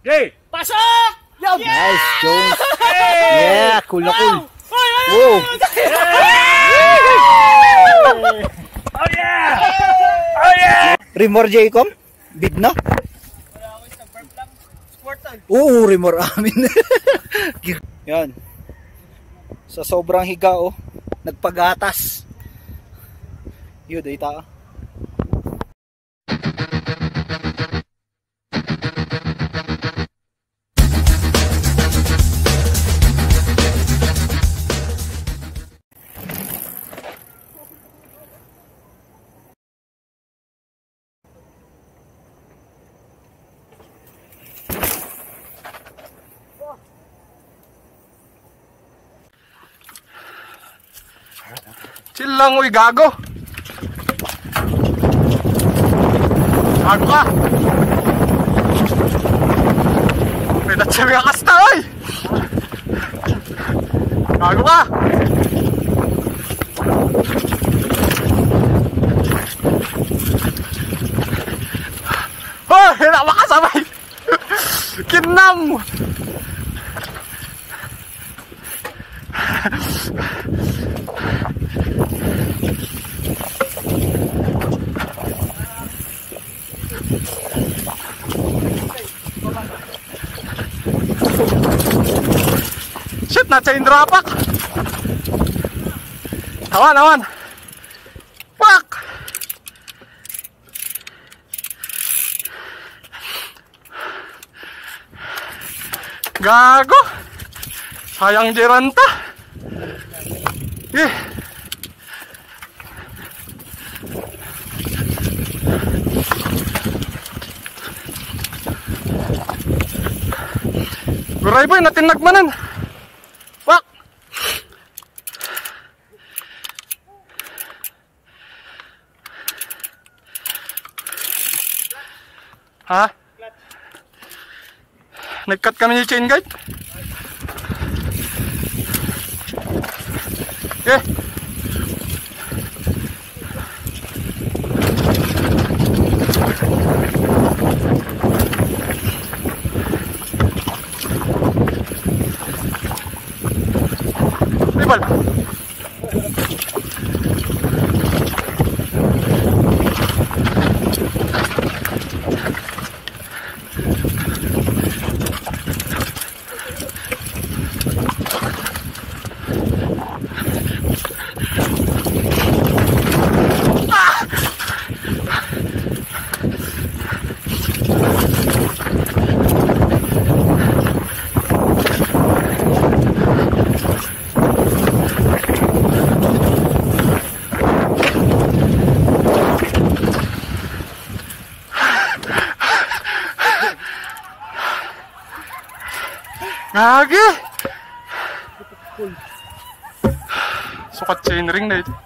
Okay, pasok! Yo! Nice, Jones. Hey! Yeah, cool na cool. Wow! Oh yeah! Oh yeah! Remor Jaycom? Bid na? Oo, remor amin. Yan. Sa sobrang higa, oh. Nagpagatas. Yun, ay ta. Chill lang, uy, gago. Gago ka. May natsami ka kasta, uy. Gago ka. Oh, hindi makasabay. Kinam. Shit, na-chain drapak. Awan, awan. Fuck. Gago. Sayang jeranta. Eh. Guray boy, natinagmanan. Fuck. Ha? Nag-cut kami ni chain guide. Eh. Ribal. Gagi! Sukat chainring na ito.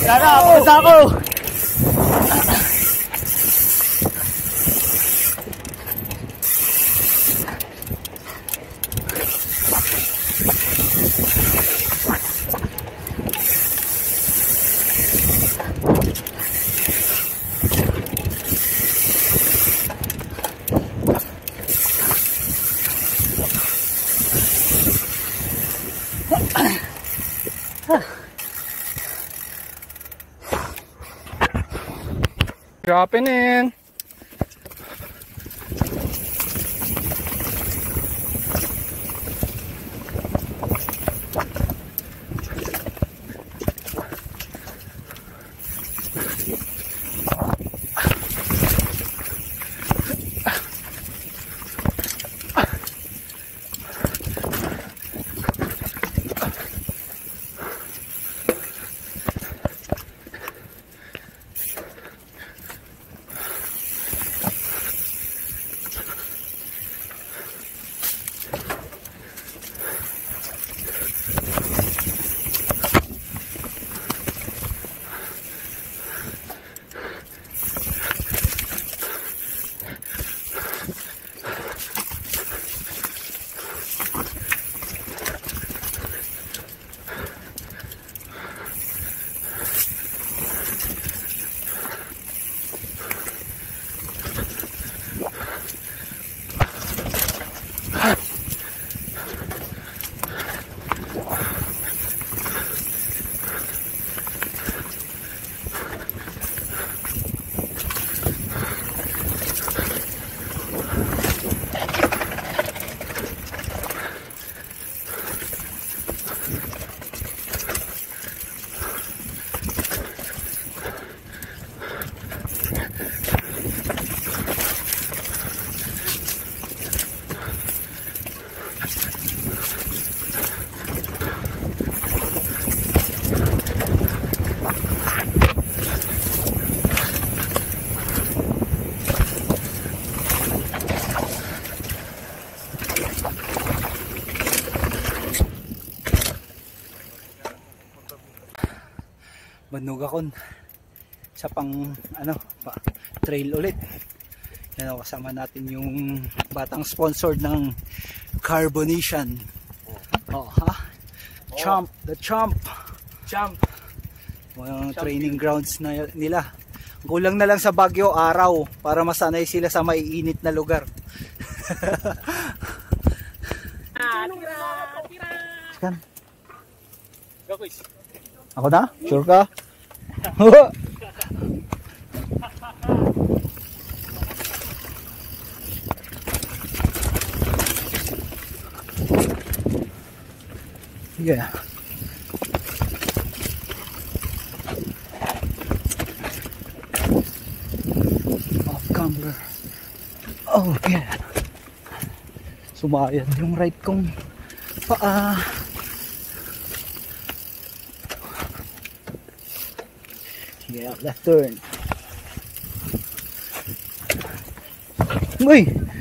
Sana, pasa ako. Dropping in. Banugakon sa pang trail ulit. Yan, kasama natin yung batang sponsored ng Carbonation. Oh, ha? Chomp, the Chomp. Jump. Mga training grounds na nila. Kulang na lang sa Baguio araw para masanay sila sa maiinit na lugar. Tira. Go, quiz. Ako na? Sure ka? Yeah. Off camber. Oh yeah. Sumayad yung right kong paa. Yeah, left turn. Uy!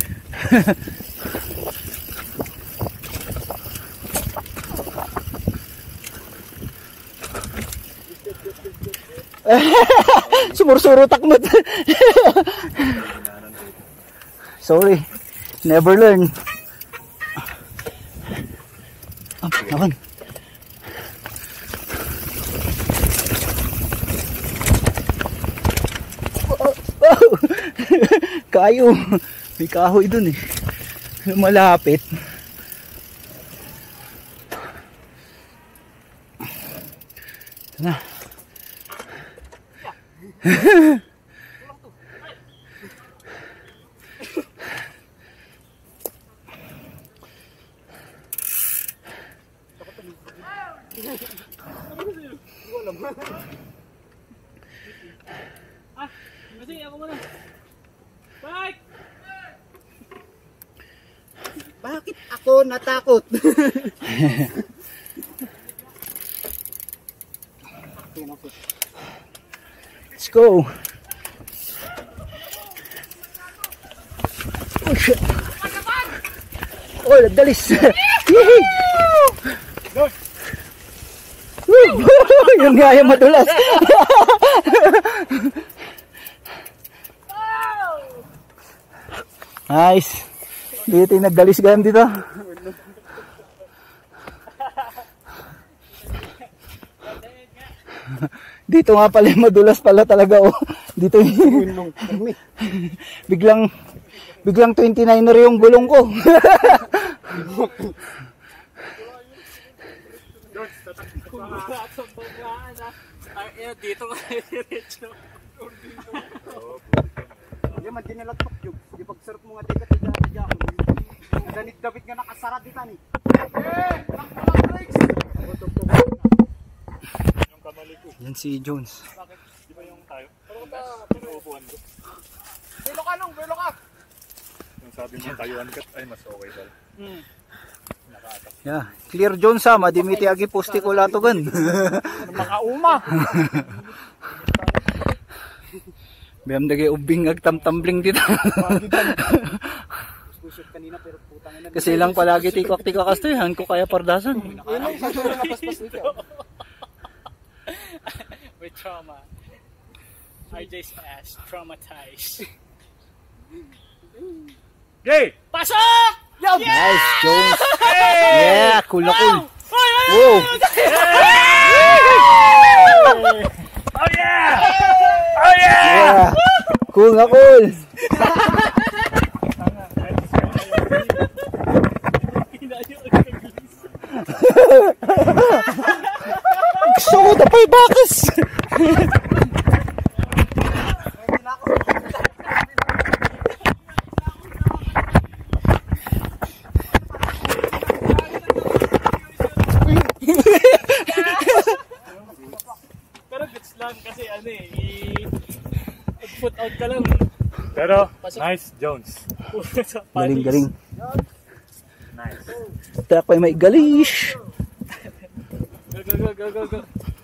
Sumur-suro takmot. Sorry. Never learn. Naman. Kayo. May kahoy dun eh. Malapit. Ito na. Kasi ako muna. Bike! Bakit ako natakot? Let's go. Oh shit. Oh, dalis. Woo! Yun nga yung madulas. Nice. Dito yung nagdalisgan dito. Dito nga pala yung madulas pala talaga oh. Dito yung biglang 29er yung gulong ko. Dito ka diretso. Hindi man dinalatok yung. Di pag-surf mo nga tigat tiga ako. Ganit David nga nakasarat dito ni. Yan si Jones. Di ba yung tayo? Belo ka nung, belo ka. Yung sabi mo tayuan kat ay mas okay pala. Yeah. Clear Jones ha, madimiti agi posti ko latogan. Makauma. Biyam dagay ubing agtam-tumbling dito. Pusot kanina pero putang ina. Kasi lang palagi tikak-tikak kastoy, ko kaya pardasan. Ano sa sura napaspas nito? With trauma. RJ's ass traumatized. Yay! Pasok! Nice Jones. Yeah, cool na cool. Wow. Oh yeah! Oh yeah! Yeah. Cool na cool. Gusto ko na pa yung bakas. Pero gets lang kasi ano eh, put out ka lang. Pero, nice Jones. Galing, galing. Nice. Tayo pa may galish. Go, go, go, go, go, go.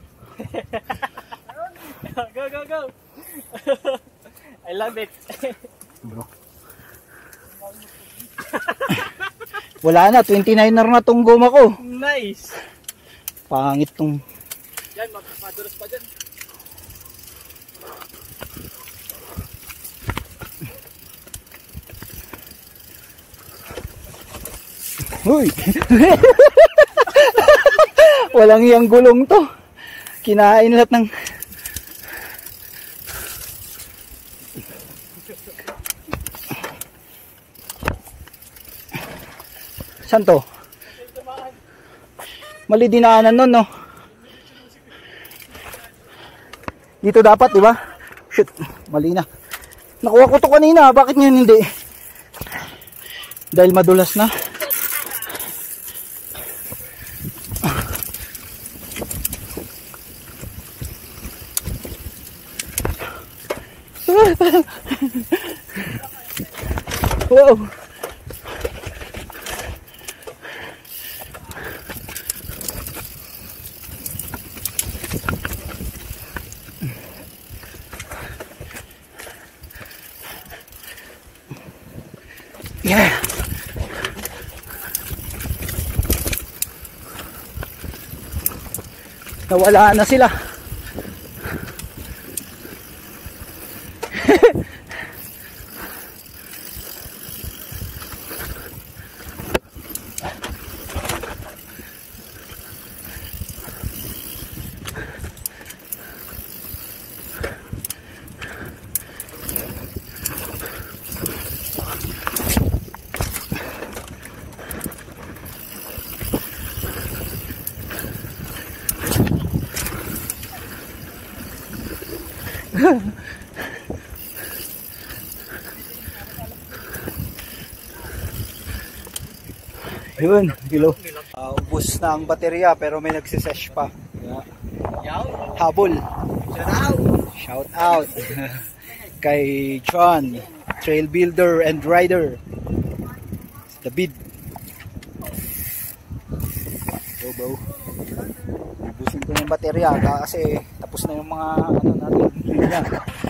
Go, go, go. I love it. Wala na, 29er na tong goma ko. Nice. Pangit tong... Yan, madulas pa dyan. Uy! Walang iyang gulong to. Kinain lahat ng... Saan to? Mali dinaanan nun, no? Dito dapat, di ba? Shit, mali na. Nakuha ko to kanina, bakit ngayon hindi? Dahil madulas na. Wow. Yeah. Nawala na sila. Yun, kilo. Ubus na ang baterya pero may nagsisesh pa. Yeah. Habol. Shout out. Kay John, trail builder and rider. The bid. Go, go. Ubusin ko ng baterya kasi tapos na yung mga ano natin.